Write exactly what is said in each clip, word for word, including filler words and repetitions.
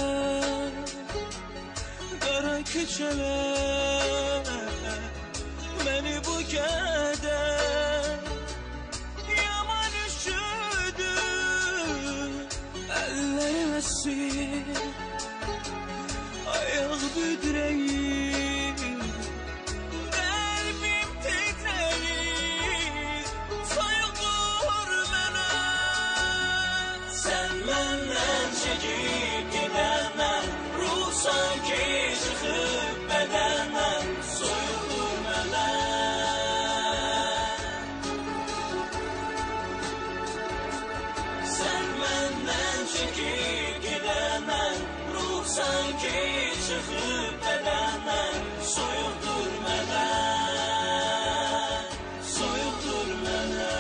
qara küçələr məni bu qədər yaman üşüdü. Əllərim əsir, ayaq büdrəyir, qəlbim titrəyir, soyuqdur mənə. Sən məndən çəkib gedəndən, ruh sanki çıxıb bədəndən, soyuqdur mənə. Sən məndən çəkib gedəndən, ruh sanki çıxıb bədəndən, soyuqdur mənə, soyuqdur mənə,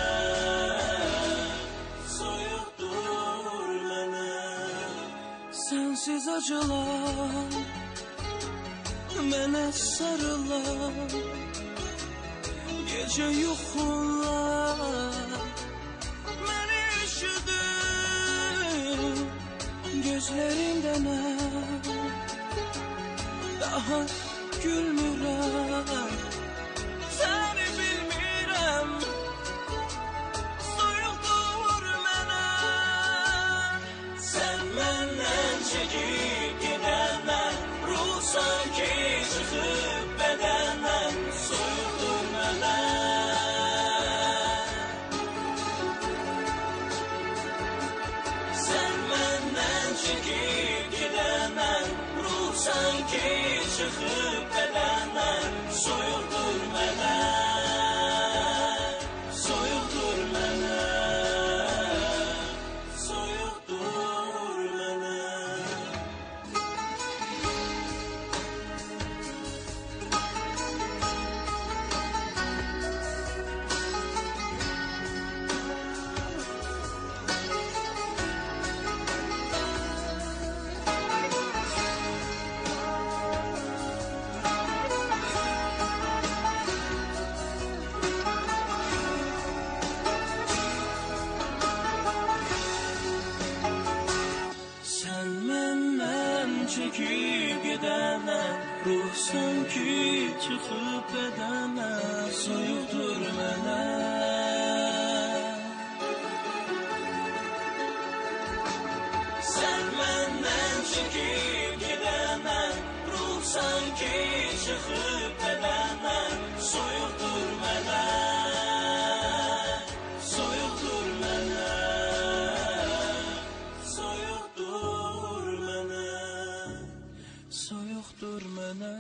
soyuqdur mənə. Sənsiz acılar mənə sarılar, gecə yuxular məni üşüdü. Gözlərimdə mən daha gülmürəm, səni bilmirəm, soyuqdur mənə. Sən məndən çəkib gedəndən, ruh sanki çıxıb bədəndən, soyuqdur mənə. Sən məndən çəkib gedəndən, ruh sanki çıxıb bədəndən, soyuqdur mənə, soyuqdur mənə, soyuqdur mənə. Sən məndən çəkib gedəndən, ruh sanki çıxıb bədəndən, soyuqdur mənə. Sən məndən çəkib gedəndən, ruh sanki çıxıb bədəndən, soyuqdur mənə, soyuqdur mənə, soyuqdur mənə, soyuqdur mənə,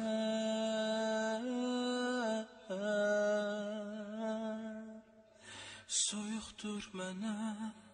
soyuqdur mənə.